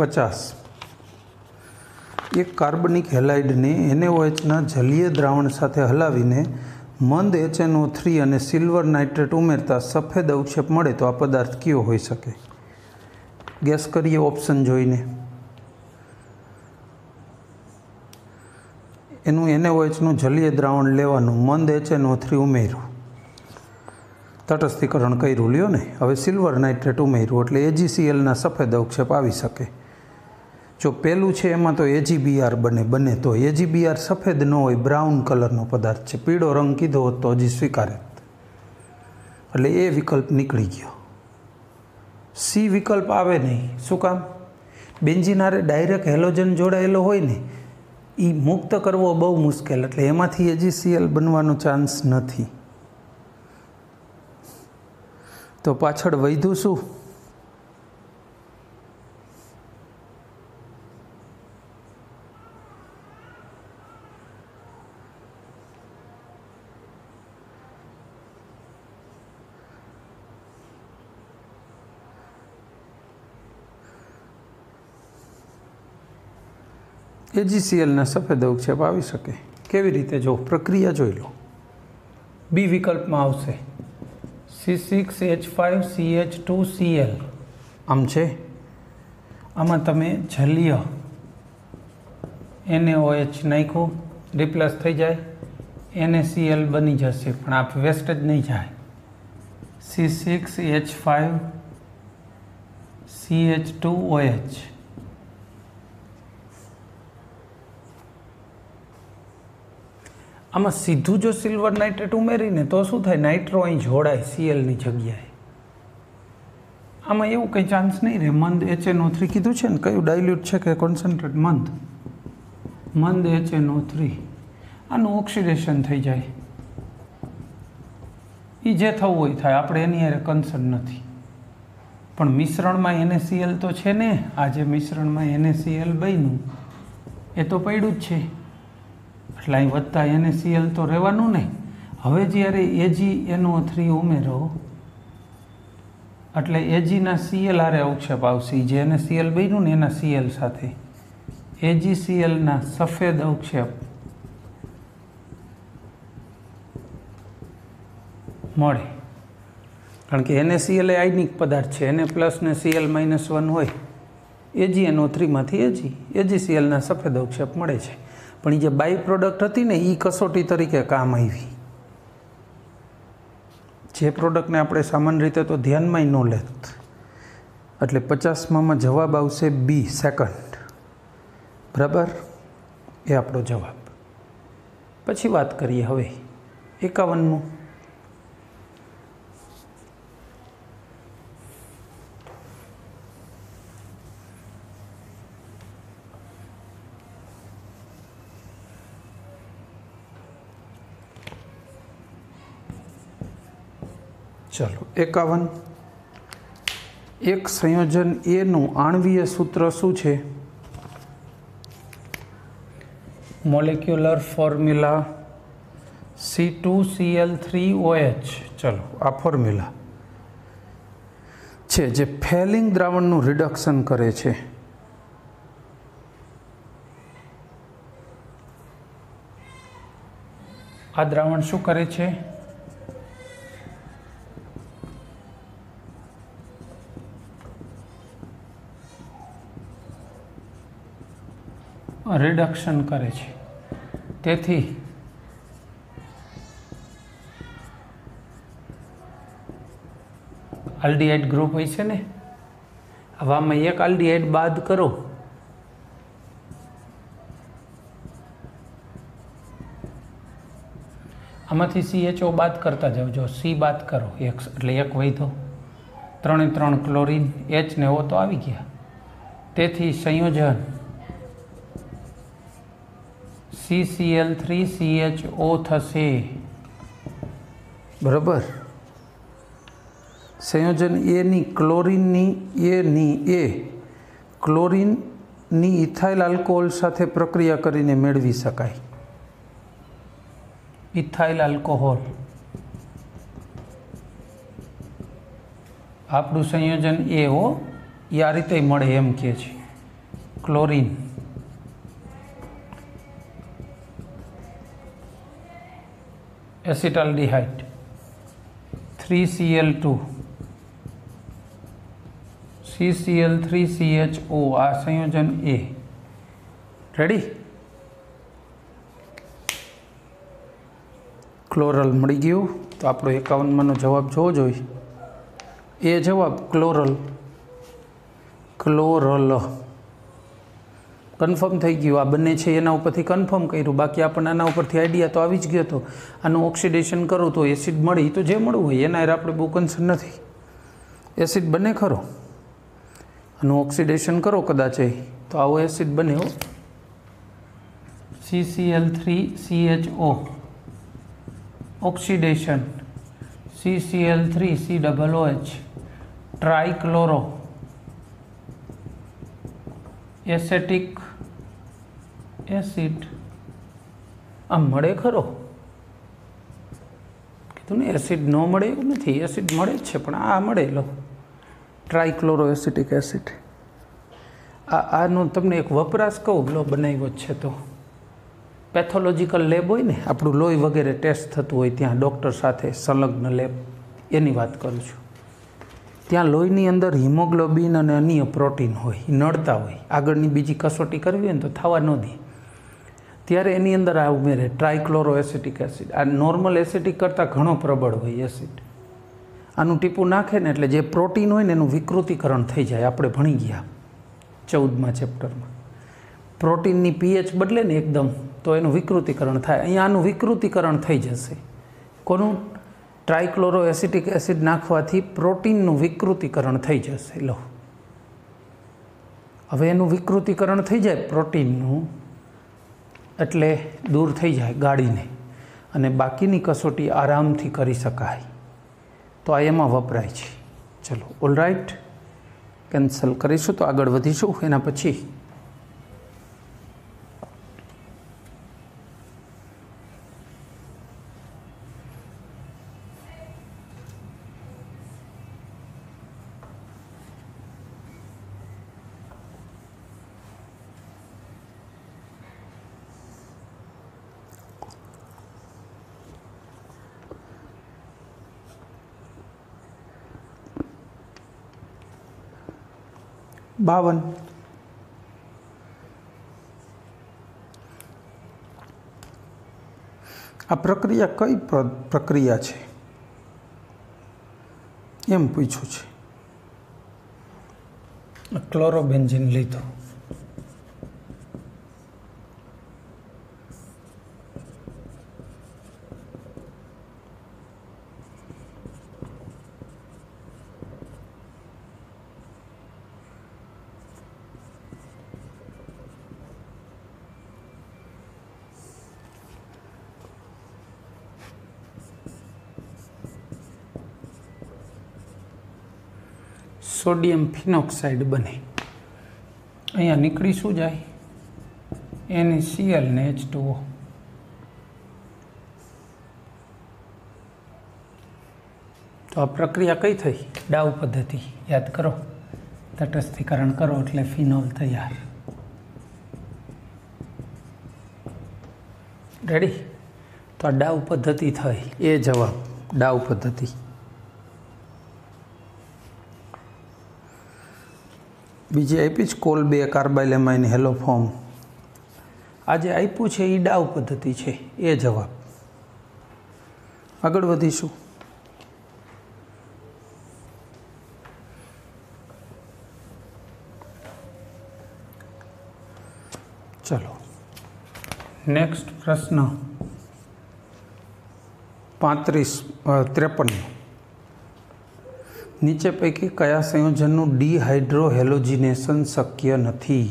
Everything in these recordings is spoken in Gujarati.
50 एक कार्बनिक हेलाइड ने NaOH ना जलीय द्रावण साथे हलावीने मंद HNO3 અને સિલ્વર નાઇટ્રેટ ઉમેરતા સફેદ અવક્ષેપ મળે તો આ પદાર્થ કયો હોઈ શકે? ગેસ કરીએ ઓપ્શન જોઈને. એનું NaOH નું જલીય દ્રાવણ લેવાનું, મંદ HNO3 ઉમેર્યું, તટસ્થીકરણ કર્યું, લ્યો ને. હવે સિલ્વર નાઇટ્રેટ ઉમેર્યું એટલે AgCl ના સફેદ અવક્ષેપ આવી શકે. જો પહેલું છે એમાં તો AgBr બને તો AgBr સફેદ ન હોય, બ્રાઉન કલરનો પદાર્થ છે. પીળો રંગ કીધો હોત તો હજી સ્વીકારે, એટલે એ વિકલ્પ નીકળી ગયો. સી વિકલ્પ આવે નહીં. શું કામ? બેન્ઝીન હારે ડાયરેક્ટ હેલોજન જોડાયેલો હોય ને, એ મુક્ત કરવો બહુ મુશ્કેલ, એટલે એમાંથી AgCl બનવાનો ચાન્સ નથી. તો પાછળ વધ્યું શું? AgCl ના સફેદ અવક્ષેપ આવી શકે. કેવી રીતે? જો પ્રક્રિયા જોઈ લો. બી વિકલ્પમાં આવશે C6H5CH2Cl. આમ છે. આમાં તમે જલીય NaOH નાખ્યું, રિપ્લેસ થઈ જાય, NaCl બની જશે, પણ આ વેસ્ટ જ નહીં જાય. C6H5CH2OH. આમાં સીધું જો સિલ્વર નાઇટ્રેટ ઉમેરીને તો શું થાય? નાઇટ્રો અહીં જોડાય Clની જગ્યાએ. આમાં એવું કંઈ ચાન્સ નહીં રહે. મંદ HNO3 કીધું છે ને, કયું ડાયલ્યુટ છે કે કોન્સન્ટ્રેટ? મંદ HNO3. આનું ઓક્સિડેશન થઈ જાય. એ જે થવું હોય થાય, આપણે એની હારે કન્સર્ન નથી. પણ મિશ્રણમાં NaCl તો છે ને. આ જે મિશ્રણમાં NaCl બન્યું એ તો પડ્યું જ છે, એટલે અહીં વધતા NaCl તો રહેવાનું ને. હવે જ્યારે AgNO3 ઉમેરો એટલે Ag ના Cl હારે અવક્ષેપ આવશે. જે NaCl બન્યું ને એના Cl સાથે AgCl ના સફેદ અવક્ષેપ મળે. કારણ કે NaCl એ આયનિક પદાર્થ છે. Na પ્લસ ને Cl -1 હોય. AgNO3 માંથી AgCl ના સફેદ અવક્ષેપ મળે છે. પણ એ જે બાય પ્રોડક્ટ હતી ને, એ કસોટી તરીકે કામ આવી. જે પ્રોડક્ટને આપણે સામાન્ય રીતે તો ધ્યાનમાં ન લેત. એટલે 50માં જવાબ આવશે બી, સેકન્ડ. બરાબર? એ આપણો જવાબ. પછી વાત કરીએ હવે 51મું. ચલો 51. એક સંયોજન A નું આણ્વીય સૂત્ર શું છે? Molecular formula C2Cl3OH. ચલો, આ ફોર્મ્યુલા છે જે ફેલિંગ દ્રાવણનું રિડક્શન કરે છે. આ દ્રાવણ શું કરે છે? રિડક્શન કરે છે. તેથી આલ્ડીહાઇડ ગ્રુપ હોય છે ને, હવે આમાં એક આલ્ડીહાઇડ બાદ કરો આમાંથી CHO બાદ કરતા જાઓ. જો C બાદ કરો એટલે એક વધ્યો, 3 ક્લોરીન, H ને O તો આવી ગયા. તેથી સંયોજન CCl3CHO થશે. બરાબર? સંયોજન એની ક્લોરીનની ઇથાઇલ આલ્કોહોલ સાથે પ્રક્રિયા કરીને મેળવી શકાય. ઇથાઇલ આલ્કોહોલ આપણું સંયોજન એ આ રીતે મળે એમ કહે છે. क्लोरीन, एसिटाल्डिहाइड, 3Cl2, CCl3CHO आ संयोजन ए। रेडी? क्लोरल मળી ગયું। तो આપણો 51 માનો જવાબ જોવો જોઈએ। એ જવાબ ક્લોરલ, ક્લોરલ કન્ફર્મ થઈ ગયું। આ બંને છે એના ઉપરથી કન્ફર્મ કર્યું, બાકી આપણને આના ઉપરથી આઈડિયા તો આવી જ ગયો હતો। આનું ઓક્સિડેશન કરું તો એસિડ મળી, તો જે મળવું હોય એના આપણે બહુ કન્સર્ન નથી। એસિડ બને ખરો, આનું ઓક્સિડેશન કરો કદાચ તો આવો એસિડ બને હો, CCl3CHO oxidation CCl3COOH ટ્રાઇક્લોરો acetic acid આ મળે ખરો? કીધું ને એસિડ ન મળે એવું નથી, એસિડ મળે જ છે, પણ આ મળે। લો, ટ્રાઇક્લોરો એસિટિક એસિડ। આનો તમને એક વપરાશ કહું, લો બનાવ્યો જ છે। તો પેથોલોજીકલ લેબ હોય ને, આપણું લોહી વગેરે ટેસ્ટ થતું હોય ત્યાં ડૉક્ટર સાથે સંલગ્ન લેબ, એની વાત કરું છું। ત્યાં લોહીની અંદર હિમોગ્લોબિન અને અન્ય પ્રોટીન હોય, એ નડતા હોય, આગળની બીજી કસોટી કરવી હોય ને તો થવા ન દે, ત્યારે એની અંદર આ ઉમેરે ટ્રાઇક્લોરો એસિટિક એસિડ। આ નોર્મલ એસિટિક કરતાં ઘણો પ્રબળ હોય એસિડ। આનું ટીપું નાખે ને એટલે જે પ્રોટીન હોય ને એનું વિકૃતિકરણ થઈ જાય। આપણે ભણી ગયા 14મા ચેપ્ટરમાં, પ્રોટીનની પીએચ બદલે ને એકદમ તો એનું વિકૃતિકરણ થાય। અહીંયા આનું વિકૃતિકરણ થઈ જશે। કોનું? ટ્રાઇક્લોરો એસિટિક એસિડ નાખવાથી પ્રોટીનનું વિકૃતિકરણ થઈ જશે। લો, હવે એનું વિકૃતિકરણ થઈ જાય પ્રોટીનનું, એટલે દૂર થઈ જાય ગાડીને, અને બાકીની કસોટી આરામથી કરી શકાય। તો આ એમાં વપરાય છે। ચલો, ઓલ રાઈટ, કેન્સલ કરીશું તો આગળ વધીશું એના પછી। બાવન, આ પ્રક્રિયા કઈ પ્રક્રિયા છે એમ પૂછ્યું છે। ક્લોરોબેન્ઝીન લીધો, સોડિયમ ફિનોક્સાઇડ બને। અહીંયા નીકળી શું જાય? NaCl ને H2O। તો આ પ્રક્રિયા કઈ થઈ? ડાઉ પદ્ધતિ યાદ કરો, તટસ્થીકરણ કરો એટલે ફિનોલ તૈયાર। રેડી? તો આ ડાઉ પદ્ધતિ થઈ, એ જવાબ ડાઉ પદ્ધતિ। બીજી આપી જ કોલ 2 કાર્બાઇલેમાઇન હેલોફોર્મ, આજે આપ્યું છે એ ડાઉ પદ્ધતિ છે, એ જવાબ। આગળ વધીશું। ચલો, નેક્સ્ટ પ્રશ્ન 53 નીચે પૈકી કયા સંયોજનનું ડિહાઇડ્રોહેલોજિનેશન શક્ય નથી?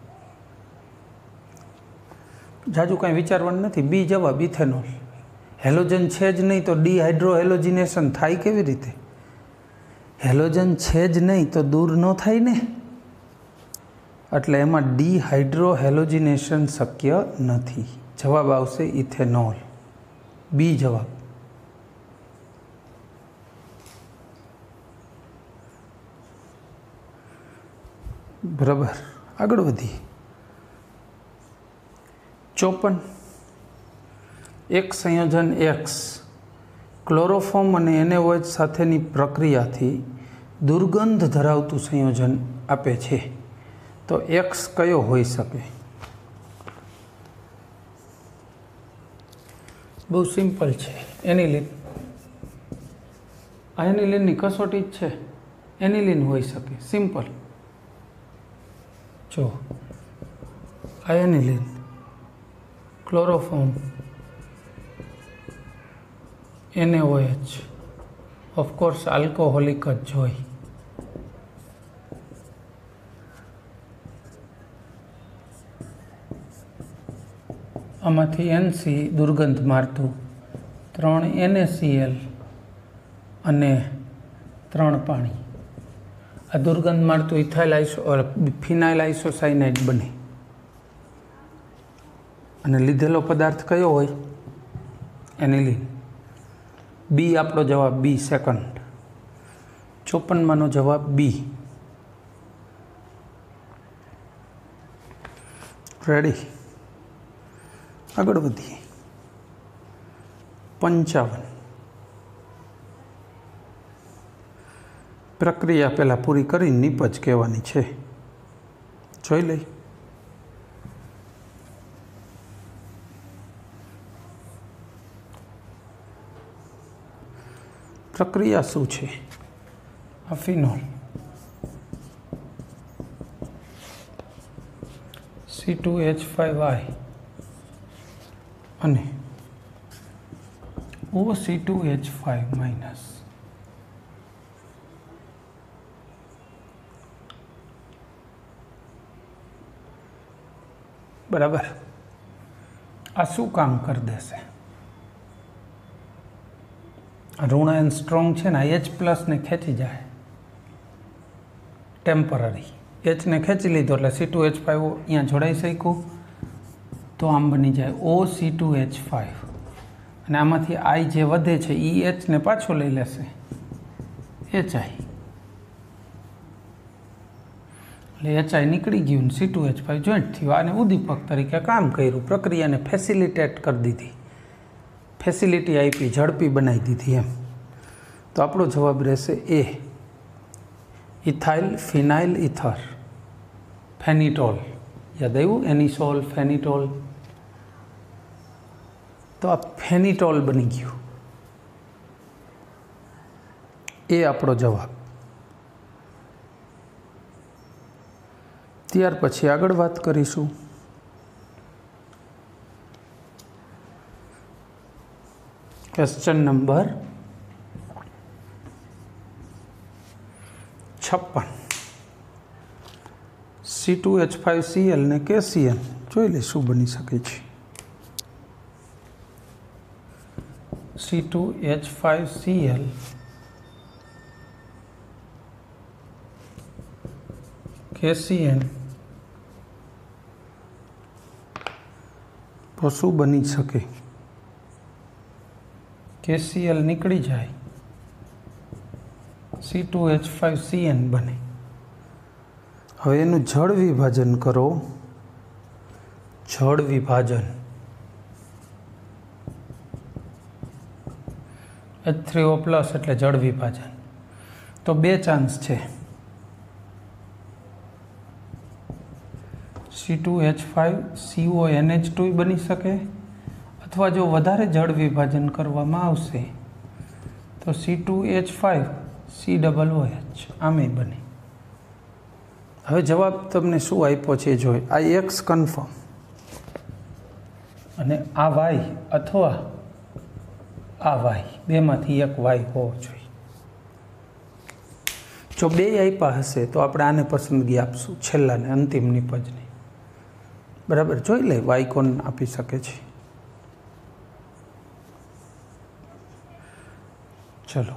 જાજુ કાંઈ વિચારવાનું નથી, બી જવાબ ઇથેનોલ। હેલોજન છે જ નહીં તો ડિહાઇડ્રોહેલોજિનેશન થાય કેવી રીતે? હેલોજન છે જ નહીં તો દૂર ન થાય ને, એટલે એમાં ડિહાઇડ્રોહેલોજિનેશન શક્ય નથી। જવાબ આવશે ઇથેનોલ, બી જવાબ। બરાબર, આગળ વધીએ। 54 એક સંયોજન X ક્લોરોફોર્મ અને NaOH સાથેની પ્રક્રિયાથી દુર્ગંધ ધરાવતું સંયોજન આપે છે, તો X કયો હોઈ શકે? બહુ સિમ્પલ છે, એનિલિન. આ એનિલિનની કસોટી જ છે, એનિલિન હોઈ શકે, સિમ્પલ. જો આ aniline, chloroform, NaOH, of course alcoholic જ જોઈ. આમાંથી NC દુર્ગંધ મારતું, 3 NaCl અને 3 પાણી. આ દુર્ગંધ મારતું ફિનાઇલ આઇસોસાયનાઇડ બને. અને લીધેલો પદાર્થ કયો હોય? એનિલિન. બી આપણો જવાબ, બી સેકન્ડ. 54માંનો જવાબ બી. રેડી? આગળ વધીએ. 55 પ્રક્રિયા પહેલાં પૂરી કરી નિપજ કહેવાની છે, જોઈ લઈ. પ્રક્રિયા શું છે? આ ફિનોલ C2H5I અને OC2H5-. બરાબર. આ શું કામ કરી દેશે? ઋણ આયન સ્ટ્રોંગ છે ને, H+ ને ખેંચી જાય, ટેમ્પરરી. H ને ખેંચી લીધો એટલે C2H5 અહીંયા જોડાઈ શક્યું, તો આમ બની જાય OC2H5. અને આમાંથી I જે વધે છે એ H ને પાછો લઈ લેશે, HI. એટલે HI નીકળી ગયું ને C2H5 જોઈન્ટ થયું. આને ઉદ્દીપક તરીકે કામ કર્યું, પ્રક્રિયાને ફેસિલિટેટ કરી દીધી, ફેસિલિટી આપી, ઝડપી બનાવી દીધી એમ. તો આપણો જવાબ રહેશે A, ethyl phenyl ether, phenetole. યાદ આવ્યું? એનિસોલ, ફેનિટોલ. તો આ ફેનિટોલ બની ગયું. એ આપણો જવાબ. ત્યાર પછી આગળ વાત કરીશું ક્વેશ્ચન નંબર 56. C2H5Cl ને KCl જોઈ લે શું બની શકે છે. C2H5Cl KCl તો શું બની શકે? KCl નીકળી જાય, C2H5Cn બને. હવે એનું જળ વિભાજન કરો, જળ વિભાજન. H3O+ એટલે જળ વિભાજન. તો 2 ચાન્સ છે, C2H5CONH2 બની શકે, અથવા જો વધારે જળ વિભાજન કરવામાં આવશે તો C2H5COOH આમે બને. હવે જવાબ તમને શું આપ્યો છે જોઈ. આ X કન્ફર્મ અને આ Y અથવા આ Y, બેમાંથી એક Y હોવો જોઈએ. જો 2 આપ્યા હશે તો આપણે આને પસંદગી આપશું, છેલ્લાને, અંતિમ નિપજને. બરાબર, જોઈ લે Y કોણ આપી શકે છે. ચલો,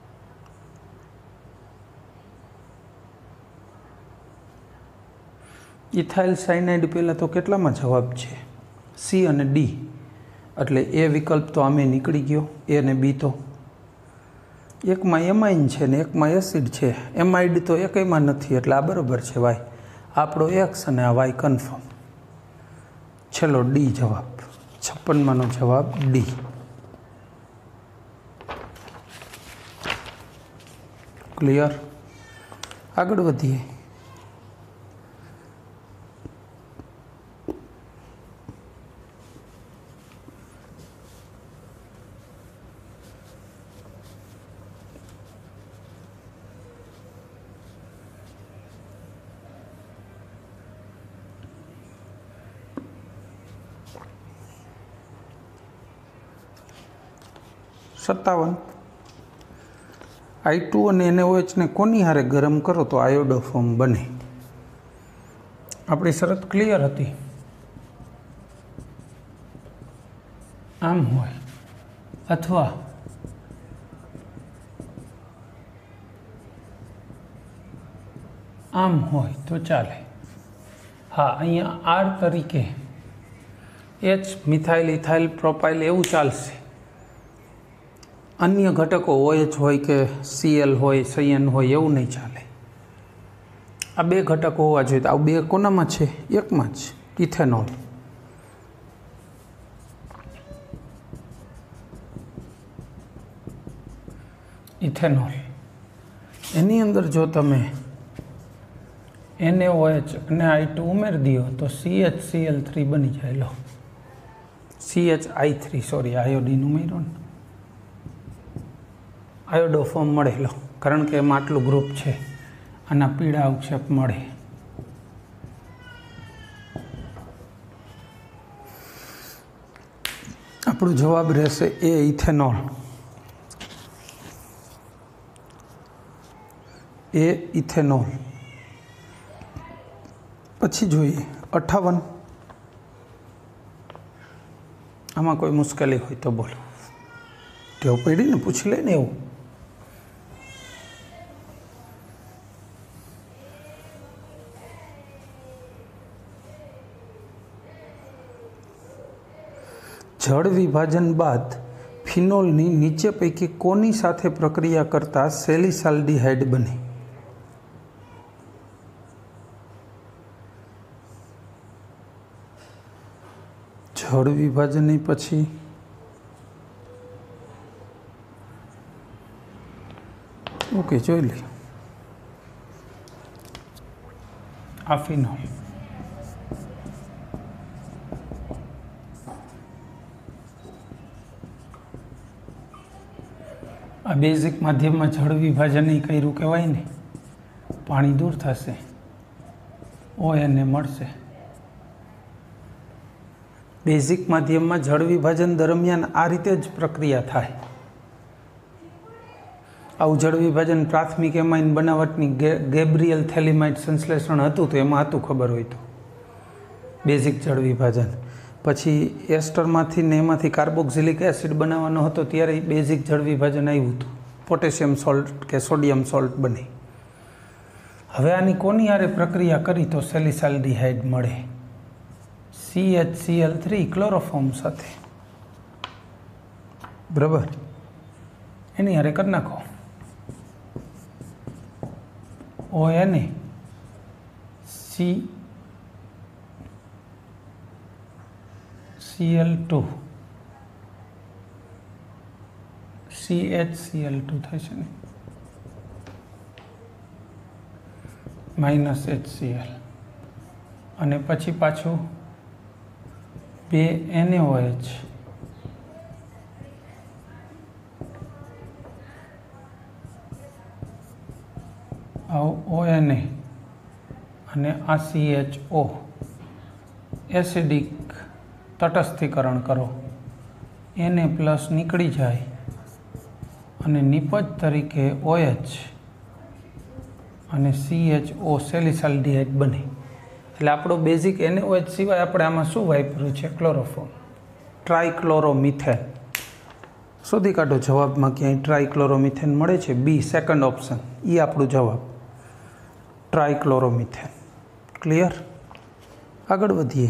ઇથાઇલ સાયનાઇડ પહેલાં તો કેટલામાં જવાબ છે? C અને D. એટલે એ વિકલ્પ તો આમે નીકળી ગયો, A અને B. તો એકમાં એમાઇન છે ને એકમાં એસિડ છે, એમાઇડ તો એકમાં નથી, એટલે આ બરાબર છે Y. આપણો X અને આ Y કન્ફર્મ. छेल्लो डी जवाब 56 मानो जवाब डी। क्लियर? आगळ वधीए। सत्तावन I2 और NaOH ने कोनी हारे गरम करो तो आयोडो फॉर्म बने। अपनी शरत क्लियर हती। आम होय अथवा आम होय तो चाले। हाँ, अहींया आर तरीके एच मिथाइल इथाइल प्रोपाइल एवं चालशे। अन्य घटकों OH होय के Cl होय CN होय एवं नहीं चाले। आ बे घटको होवा जोईए। तो आ बे कोनामां छे? एकमां ज इथेनॉल। इथेनॉल एनी अंदर जो तमे NaOH અને I2 उमेर दियो तो CHCl3 बनी जाए। लो CHI3 सॉरी आयोडीन उमेरो ने आयोडो फॉर्म मळे। लो कारण के एमां आटलुं ग्रुप छे। आना पीळा अवक्षेप मळे। આપણો જવાબ રહેશે એ ઇથેનોલ। એ ઇથેનોલ। પછી જોઈએ 58। આમાં કોઈ મુશ્કેલી હોય તો બોલો। ટેવ પડી ને પૂછી લે ને એવું। जड़ विभाजन बाद फिनोलनी नीचे पैकी कोनी साथे प्रक्रिया करता सेलिसाल्डिहाइड बने। जड़ विभाजन पछी ओके जोई ली आ फिनोल आ बेजिक माध्यम में जड़ विभाजन नहीं कर्યું कहेवाय ने पानी दूर थशे ONA मळशे। बेजिक माध्यम में जड़ विभाजन दरमियान आ रीते ज प्रक्रिया थाय। आવું जड़ विभाजन प्राथमिक एमाइन बनावटनी गैब्रियल थेलिमाइड संश्लेषण हतुं तो एमां हतुं खबर होय तो बेजिक जड़ विभाजन। पछी एस्टरमांथी ने एमांथी कार्बोक्सिलिक एसिड बनावવાનો હતો ત્યારે बेजिक जड़ विभाजन આવ્યું હતું। पोटेशियम सॉल्ट के सोडियम सॉल्ट बने। हवे आनी कोनी हारे प्रक्रिया करी तो सेलिसाल्डिहाइड मळे CHCl3 क्लोरोफॉर्म साथे। बराबर एनी हारे कर नाखो ONA Cl2 CHCl2 थशे ने माइनस HCl अने पछी पाछू 2 NaOH ONA अने आ CHO एसिडिक तटस्थीकरण करो Na+ निकली जाए अने निपज तरीके OH अने CHO सेलिसाल्डिहाइड बने। एटले आपणो बेजिक NaOH सिवाय आपणे आमां शुं वापर्युं छे? क्लोरोफॉर्म ट्राइक्लोरोमीथेन। शोधी काढो जवाबमां क्यांय ट्राइक्लोरोमीथेन मळे छे। बी सेकंड ऑप्शन ई आपणो जवाब ट्राइक्लोरोमीथेन। क्लियर? आगळ वधीए।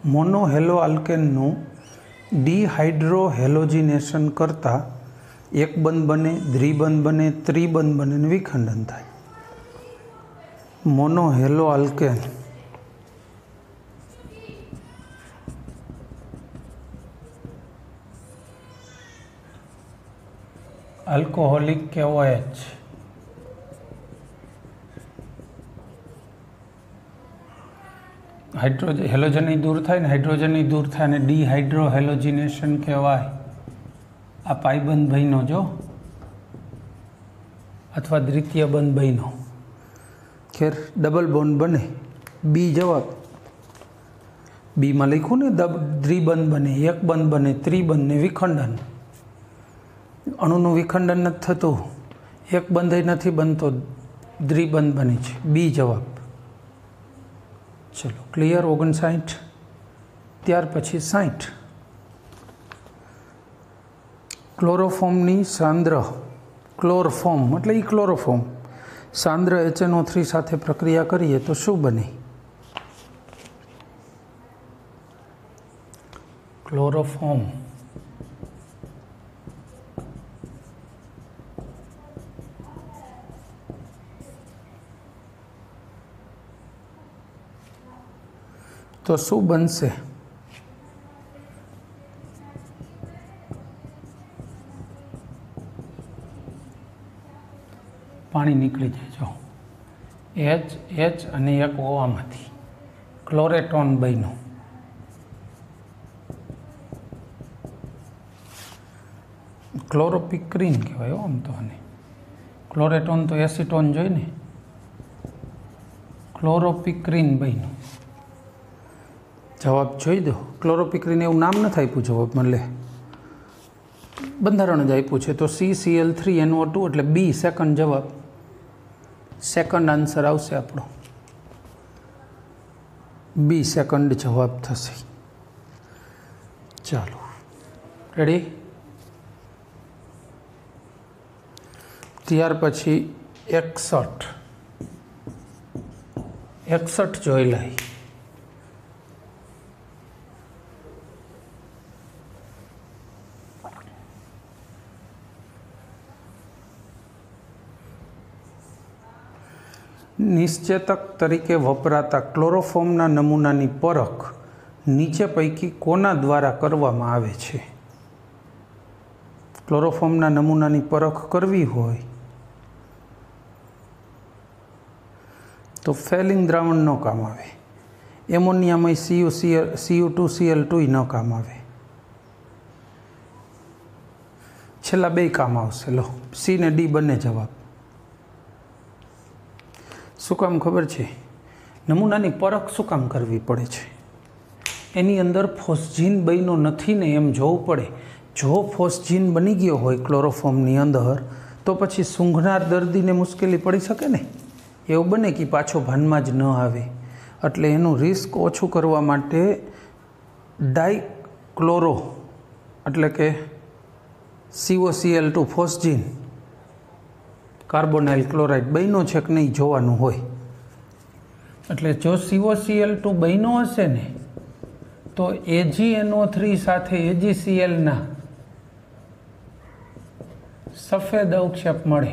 મોનોહેલો આલ્કેનનું ડિહાઇડ્રોહેલોજિનેશન કરતાં એક બંધ બને, દ્વિબંધ બને, ત્રિબંધ બને અને વિખંડન થાય. Monohalo alkane alcoholic KOH halogen દૂર થાય ને, હાઇડ્રોજન દૂર થાય અને ડિહાઇડ્રોહેલોજિનેશન કહેવાય. આ પાયબંધ બન્યો જો, અથવા દ્વિતીય બંધ બન્યો. ખેર ડબલ બોન્ડ બને, બી જવાબ. બીમાં લખ્યું ને દ્વિબંધ બને, એક બંધ બને, ત્રિબંધ ને વિખંડન. અણુનું વિખંડન નથી થતું, એક બંધ નથી બનતો, દ્વિબંધ બને છે. બી જવાબ. ચલો ક્લિયર. 59. ત્યાર પછી 60. ક્લોરોફોર્મની સાંદ્ર, ક્લોરફોર્મ એટલે એ ક્લોરોફોર્મ સાંદ્ર HNO3 સાથે પ્રક્રિયા કરીએ તો શું બને? ક્લોરોફોર્મ તો શું બનશે? પાણી નીકળી જાય જો, H અને એક O આમાંથી ક્લોરેટોન બન્યો. ક્લોરોપિક્રીન કહેવાય આમ તો. અને ક્લોરેટોન તો એસિટોન જોઈ ને, ક્લોરોપિક્રીન બન્યું. જવાબ જોઈ દો. ક્લોરોપિક્રીન એવું નામ નથી આપ્યું જવાબમાં, લે બંધારણ જ આપ્યું છે. તો CCl3NO2 એટલે બી સેકન્ડ જવાબ. સેકન્ડ આન્સર આવશે આપણો, બી સેકન્ડ જવાબ થશે. ચાલો રેડી. ત્યાર પછી 61 જોઈ લઈ. નિશ્ચેતક તરીકે વપરાતા ક્લોરોફોર્મના નમૂનાની પરખ નીચે પૈકી કોના દ્વારા કરવામાં આવે છે? ક્લોરોફોર્મના નમૂનાની પરખ કરવી હોય તો ફેલિંગ દ્રાવણ ન કામ આવે, એમોનિયામાં CU2Cl2 ન કામ આવે, છેલ્લા બે કામ આવશે. લો સી ને ડી બંને જવાબ. શું કામ ખબર છે? નમૂનાની પરખ શું કામ કરવી પડે છે? એની અંદર ફોસ્જીન બન્યો નથી ને એમ જોવું પડે. જો ફોસ્જીન બની ગયો હોય ક્લોરોફોર્મની અંદર તો પછી સૂંઘનાર દર્દીને મુશ્કેલી પડી શકે ને. એવું બને કે પાછો ભાનમાં જ ન આવે. એટલે એનું રિસ્ક ઓછું કરવા માટે ડાયક્લોરો એટલે કે COCl2 ફોસ્જીન કાર્બોનાઇલ ક્લોરાઇડ બન્યો છે કે નહીં જોવાનું હોય. એટલે જો COCl2 બન્યો હશે ને તો AgNO3 સાથે AgClના સફેદ અવક્ષેપ મળે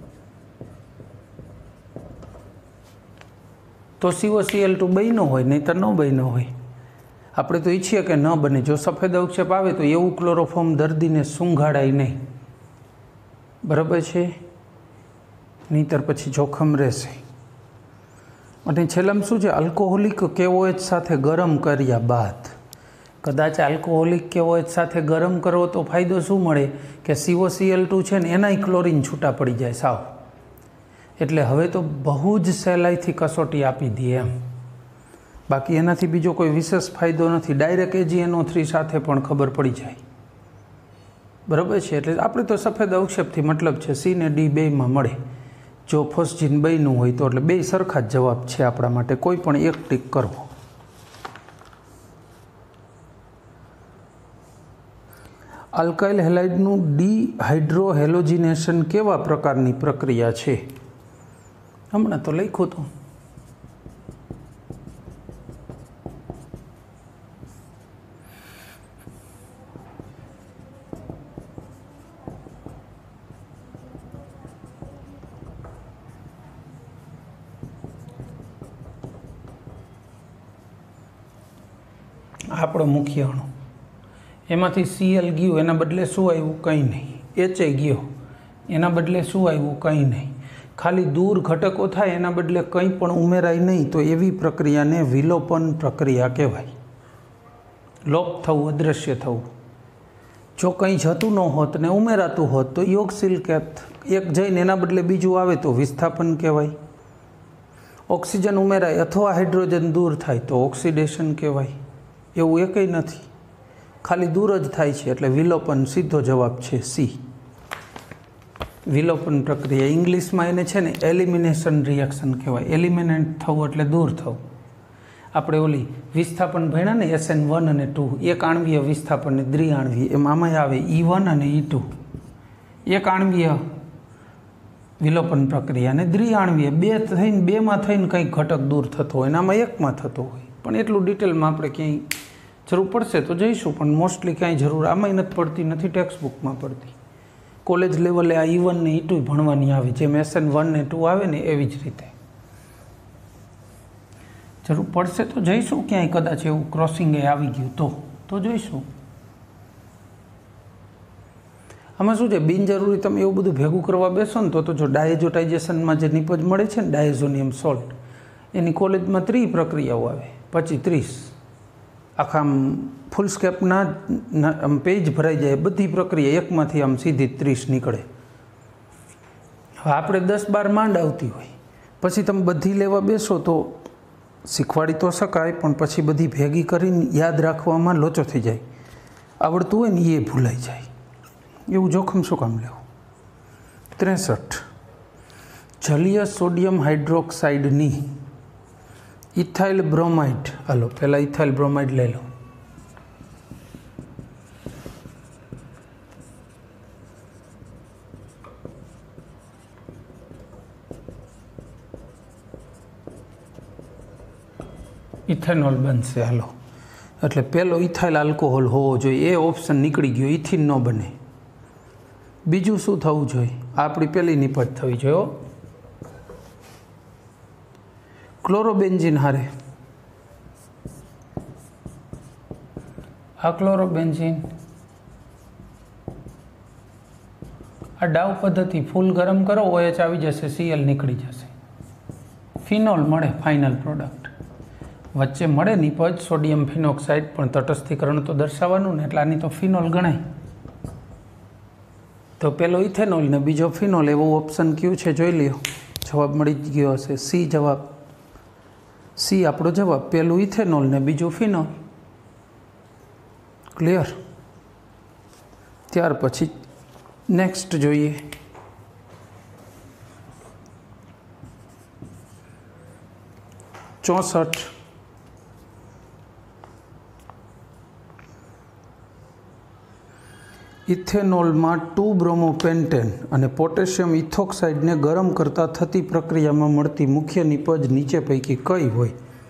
તો COCl2 બન્યો હોય, નહીં તો ન બન્યો હોય. આપણે તો ઈચ્છીએ કે ન બને. જો સફેદ અવક્ષેપ આવે તો એવું ક્લોરોફોર્મ દર્દીને સૂંઘાડાય નહીં, બરાબર છે? નહીંતર પછી જોખમ રહેશે. અને છેલ્લામાં શું છે? આલ્કોહોલિક KOH સાથે ગરમ કર્યા બાદ, કદાચ આલ્કોહોલિક KOH સાથે ગરમ કરો તો ફાયદો શું મળે કે COCl2 છે ને એનાય ક્લોરીન છૂટા પડી જાય સાવ. એટલે હવે તો બહુ જ સહેલાઈથી કસોટી આપી દે એમ. બાકી એનાથી બીજો કોઈ વિશેષ ફાયદો નથી. ડાયરેક્ટ AgNO3 સાથે પણ ખબર પડી જાય, બરાબર છે? એટલે આપણે તો સફેદ અવક્ષેપથી મતલબ છે. સી ને ડી બેમાં મળે. જો ફોસ્જીન બન્યું હોય તો એટલે બે સરખા જ જવાબ છે આપણા માટે. કોઈ પણ એક ટીક કરવો. આલ્કાઇલ હેલાઇડનું ડિહાઇડ્રોહેલોજિનેશન કેવા પ્રકારની પ્રક્રિયા છે? હમણાં તો લખ્યું હતું. આપણો મુખ્ય અણુ, એમાંથી Cl ગયું, એના બદલે શું આવ્યું? કંઈ નહીં. HA ગયો, એના બદલે શું આવ્યું? કંઈ નહીં. ખાલી દૂર ઘટકો થાય એના બદલે કંઈ પણ ઉમેરાય નહીં, તો એવી પ્રક્રિયાને વિલોપન પ્રક્રિયા કહેવાય. લોપ થવું, અદૃશ્ય થવું. જો કંઈ જતું ન હોત ને ઉમેરાતું હોત તો યોગશીલ કહેત. એક જઈને એના બદલે બીજું આવે તો વિસ્થાપન કહેવાય. ઓક્સિજન ઉમેરાય અથવા હાઇડ્રોજન દૂર થાય તો ઓક્સિડેશન કહેવાય. એવું એકઈ નથી, ખાલી દૂર જ થાય છે એટલે વિલોપન. સીધો જવાબ છે સી, વિલોપન પ્રક્રિયા. ઇંગ્લિશમાં એને છે ને એલિમિનેશન રિએક્શન કહેવાય. એલિમિનેટ થવું એટલે દૂર થવું. આપણે ઓલી વિસ્થાપન ભણ્યા ને SN1 અને 2, એક આણવીય વિસ્થાપન ને દ્વિઆણવીય, એમ આમાં આવે E1 અને E2. એક આણવીય વિલોપન પ્રક્રિયા અને દ્વિઆણવીય, બેમાં થઈને કંઈક ઘટક દૂર થતો હોય અને આમાં એકમાં થતો હોય. પણ એટલું ડિટેલમાં આપણે ક્યાંય જરૂર પડશે તો જઈશું, પણ મોસ્ટલી ક્યાંય જરૂર આમાંય નથી પડતી, નથી ટેક્સ્ટ બુકમાં પડતી. કોલેજ લેવલે આ E1 ને E2 ભણવાની આવે, જેમ SN1 ને 2 આવે ને એવી જ રીતે. જરૂર પડશે તો જઈશું, ક્યાંય કદાચ એવું ક્રોસિંગ આવી ગયું તો જોઈશું. આમાં શું છે, બિનજરૂરી તમે એવું બધું ભેગું કરવા બેસો ને તો જો ડાયઝોટાઇઝેશનમાં જે નિપજ મળે છે ને ડાયઝોનિયમ સોલ્ટ, એની કોલેજમાં 3 પ્રક્રિયાઓ આવે, પછી 30 આખા આમ ફૂલ સ્કેપના પેજ ભરાઈ જાય. બધી પ્રક્રિયા એકમાંથી આમ સીધી 30 નીકળે. હવે આપણે 10-12 માંડ આવતી હોય, પછી તમે બધી લેવા બેસો તો શીખવાડી તો શકાય, પણ પછી બધી ભેગી કરીને યાદ રાખવામાં લોચો થઈ જાય. આવડતું હોય ને એ ભૂલાઈ જાય. એવું જોખમ શું કામ લેવું? 63 જલીય સોડિયમ હાઇડ્રોક્સાઇડની ઇથાઇલ બ્રોમાઇડ. હાલો પહેલાં ઇથાઇલ બ્રોમાઇડ લઈ લો. ઇથેનોલ બનશે. હાલો, એટલે પહેલો ઇથાઇલ આલ્કોહોલ હોવો જોઈએ, એ ઓપ્શન નીકળી ગયો. ઇથિન ન બને. બીજું શું થવું જોઈએ? આપણી પહેલી નિપજ થવી જોઈએ. ક્લોરોબેન્ઝીન હારે આ ક્લોરોબેન્ઝીન, આ ડાવ પદ્ધતિ, ફૂલ ગરમ કરો, OH આવી જશે, Cl નીકળી જશે, ફિનોલ મળે ફાઇનલ પ્રોડક્ટ. વચ્ચે મળે નિપજ સોડિયમ ફિનોક્સાઇડ, પણ તટસ્થીકરણ તો દર્શાવવાનું ને, એટલે આની તો ફિનોલ ગણાય. તો પેલો ઇથેનોલ ને બીજો ફિનોલ, એવો ઓપ્શન કયું છે જોઈ લ્યો. જવાબ મળી જ ગયો હશે, સી જવાબ. સી આપણો જવાબ. પેલું ઇથેનોલ ને બીજું ફિનોલ. ક્લિયર? ત્યાર પછી નેક્સ્ટ જોઈએ. ચોસઠ ઇથેનોલમાં 2-બ્રોમોપેન્ટેન અને પોટેશિયમ ઇથોક્સાઇડને ગરમ કરતાં થતી પ્રક્રિયામાં મળતી મુખ્ય નિપજ નીચે પૈકી કઈ હોય?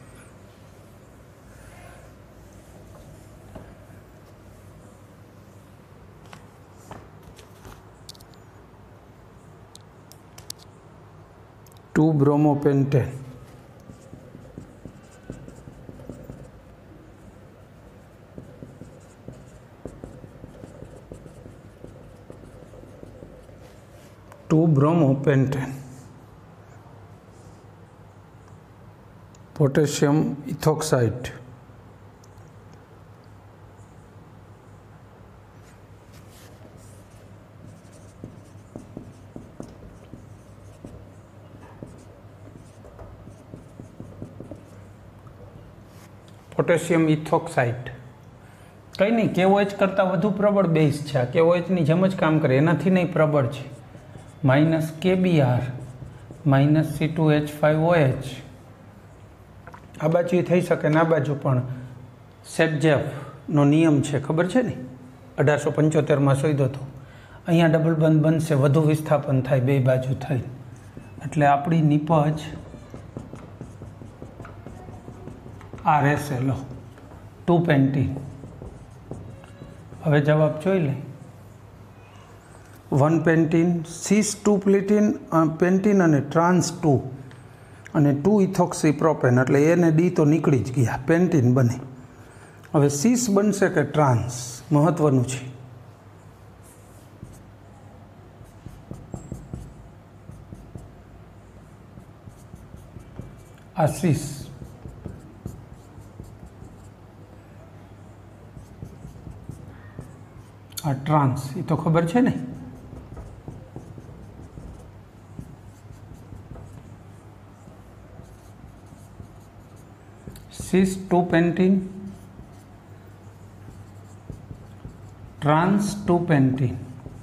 Two bromopentane. Bromopentane, potassium ethoxide. Potassium ethoxide કંઈ નહીં, KOH કરતાં વધુ પ્રબળ બેઝ છે. આ KOHની જેમ જ કામ કરે, એનાથી નહીં, પ્રબળ છે. -KBr -C2H5OH. આ બાજુ થઈ શકે ને આ બાજુ, પણ સેટજેફનો નિયમ છે, ખબર છે ને, 1875માં શોધ્યો હતો. અહીંયા ડબલ બંધ બનશે, વધુ વિસ્થાપન થાય બે બાજુ થઈ, એટલે આપણી નિપજ આ રહેશે. લો 2 પેન્ટીન. હવે જવાબ જોઈ લે. 1 પેન્ટીન, cis2 પેન્ટીન અને ટ્રાન્સ 2 અને 2 ઇથોક્સી પ્રોપેન, એટલે એ ને ડી તો નીકળી જ ગયા, પેન્ટીન બને. હવે સીસ બનશે કે ટ્રાન્સ મહત્વનું છે। આ સીસ, આ ટ્રાન્સ, એ તો ખબર છે ને। સીસ 2 પેન્ટીન, ટ્રાન્સ 2 પેન્ટીન,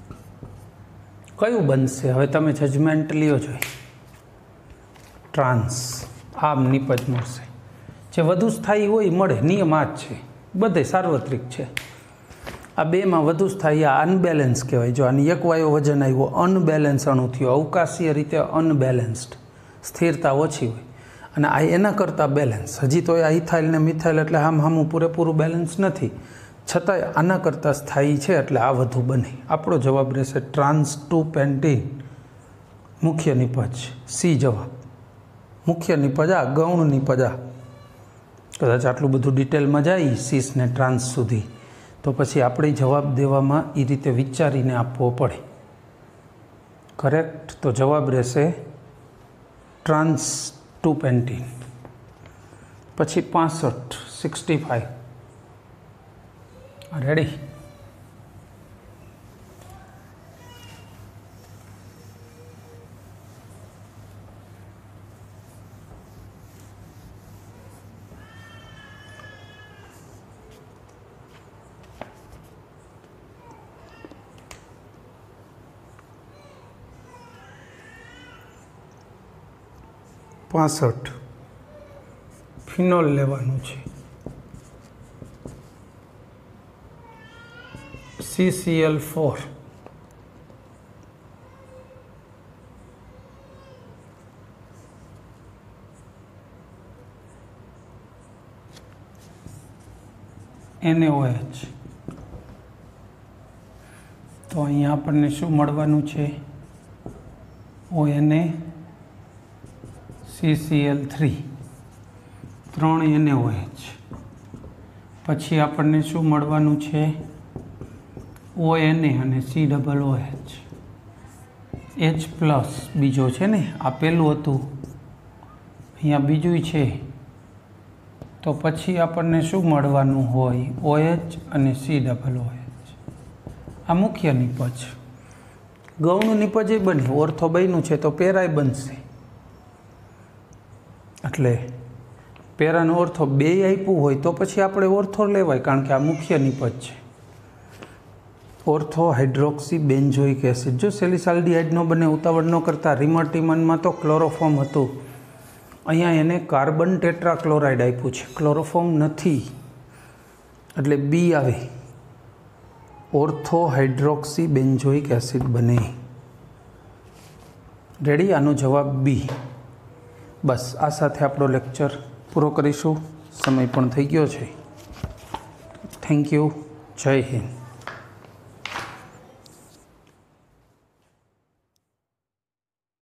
કયું બનશે? હવે તમે જજમેન્ટ લ્યો જોઈએ। ટ્રાન્સ, આમ નિપજ મળશે। જે વધુ સ્થાયી હોય મળે, નિયમ આ જ છે, બધે સાર્વત્રિક છે। આ બેમાં વધુ સ્થાયી આ અનબેલેન્સ કહેવાય। જો આની એક વાયુ વજન આવ્યો, અનબેલેન્સ અણુ થયો, અવકાશીય રીતે અનબેલેન્સ્ડ, સ્થિરતા ઓછી હોય, અને આ એના કરતાં બેલેન્સ। હજી તો આ ઇથાઇલ ને મિથાઇલ એટલે આમ પૂરેપૂરું બેલેન્સ નથી, છતાંય આના કરતાં સ્થાયી છે એટલે આ વધુ બને। આપણો જવાબ રહેશે ટ્રાન્સ 2 પેન્ટીન, મુખ્ય નિપજ સી જવાબ। મુખ્ય નિપજ આ, ગૌણ નિપજ આ। કદાચ આટલું બધું ડિટેલમાં જાય સીસ ને ટ્રાન્સ સુધી તો પછી આપણે જવાબ દેવામાં એ રીતે વિચારીને આપવો પડે। કરેક્ટ? તો જવાબ રહેશે ટ્રાન્સ 2 પેન્ટીન। પછી 65 65 રેડી? ફિનોલ લેવાનું છે, CCl4, NaOH। તો અહીંયા આપણને શું મળવાનું છે? ONA CCl3, 3 NaOH। પછી આપણને શું મળવાનું છે? ONA અને COOH, H+ બીજો છે ને, આ પહેલું હતું, અહીંયા બીજું છે, તો પછી આપણને શું મળવાનું હોય? OH અને COOH। આ મુખ્ય નિપજ। ગૌણ નિપજ એ બને, ઓર્થો બન્યું છે તો પેરાય બનશે, એટલે પેરાનો ઓર્થો 2 આપ્યું હોય તો પછી આપણે ઓર્થો લેવાય, કારણ કે આ મુખ્ય નિપજ છે। ઓર્થો હાઇડ્રોક્સી બેન્ઝોઇક એસિડ, જો સેલિસાલ્ડિહાઇડ નો બને, ઉતાવળ ન કરતા। રિમર્ટીમનમાં તો ક્લોરોફોર્મ હતું, અહીંયા એને કાર્બન ટેટ્રાક્લોરાઇડ આપ્યું છે, ક્લોરોફોર્મ નથી, એટલે બી આવે, ઓર્થો હાઇડ્રોક્સી બેન્ઝોઇક એસિડ બને। રેડી? આનો જવાબ બી। બસ આ સાથે આપણો લેક્ચર પૂરો કરીશું, સમય પણ થઈ ગયો છે। થેન્ક યુ, જય હિન્દ।